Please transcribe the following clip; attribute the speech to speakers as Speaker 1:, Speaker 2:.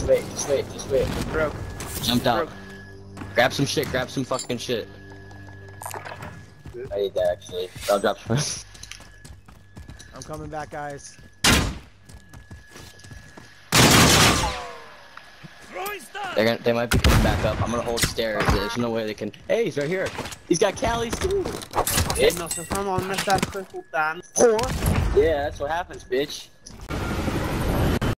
Speaker 1: Just wait.
Speaker 2: Broke.
Speaker 1: Jumped out.
Speaker 2: Broke.
Speaker 1: Grab some shit, grab some fucking shit. I need that actually. I'll drop first.
Speaker 3: I'm coming back, guys.
Speaker 1: They might be coming back up. I'm gonna hold stairs. There's no way they can. Hey, he's right here. He's got Callie's too.
Speaker 2: No seas mamón, me estás ejecutando.
Speaker 1: Yeah, that's what happens, bitch.